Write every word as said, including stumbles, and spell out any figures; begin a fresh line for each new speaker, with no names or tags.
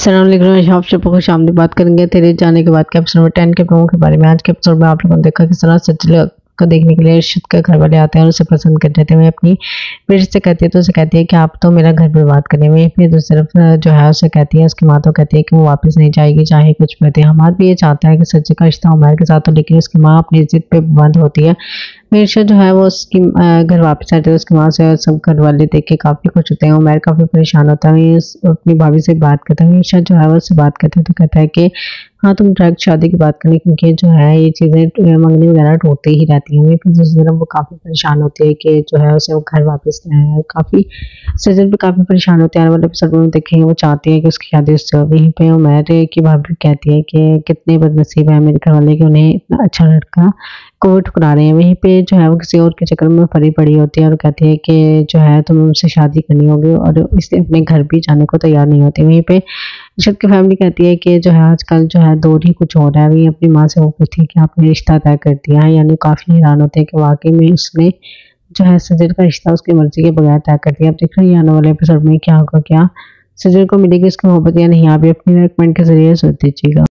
अस्सलाम वालेकुम। आज आपसे खुश आमदीद बात करेंगे तेरे जाने के बाद के एपिसोड में टेन के प्रमो के बारे में। आज के एपिसोड में आप लोगों ने देखा किस तरह सचिन को देखने के लिए अर्शद के घर वाले आते हैं और उसे पसंद कर देते हैं। वह अपनी बेटी से कहती है तो उसे कहती है कि आप तो मेरा घर बर्बाद करें। वहीं फिर दूसरी तरफ जो है उसे कहती है, उसकी माँ तो कहती है कि वो वापस नहीं जाएगी चाहे कुछ भी होते। हमाद भी ये चाहता है कि सच्चे का रिश्ता उमर के साथ हो, लेकिन उसकी माँ अपनी जिद पे बंद होती है। मिर्शा जो है वो उसकी घर वापस आती है, उसकी माँ से सब घर वाले देख के काफ़ी खुश होते हैं। उमर काफ़ी परेशान होता है, अपनी भाभी से बात करता है। मिर्शा जो है वो उससे बात करते हैं तो कहता है कि हाँ तुम डायरेक्ट शादी की बात करें, क्योंकि जो है ये चीज़ें मंगनी वगैरह टूटती ही रहती हैं। फिर दूसरी तरफ वो काफ़ी परेशान होती है कि जो है उसे वो घर वापस ले आया है। काफ़ी सजन भी काफ़ी परेशान होते हैं। वाले एपिसोड में देखेंगे वो चाहती है कि उसकी शादी उससे हो। वहीं पे उमर की भाभी कहती है कि कितने बदनसीब है मेरे घर वाले कि उन्हें इतना अच्छा लड़का को ठुकरा रहे हैं। वहीं पे जो है वो किसी और के चक्कर में पड़ी पड़ी होती है और कहती है कि जो है तुम्हें उनसे शादी करनी होगी, और इसलिए अपने घर भी जाने को तैयार नहीं होती। वहीं पे अर्शद की फैमिली कहती है कि जो है आजकल जो है दौर ही कुछ हो रहा है। वही अपनी माँ से वो पूछती है कि आपने रिश्ता तय कर दिया है, यानी काफ़ी हैरान होते हैं कि वाकई में उसने जो है सजन का रिश्ता उसकी मर्जी के बगैर तय कर दिया। अब देख रहे हैं आने वाले एपिसोड में क्या होगा, क्या सजन को मिलेगी उसकी मोहब्बत या नहीं। आप भी अपनी कमेंट के जरिए सोच दीजिएगा।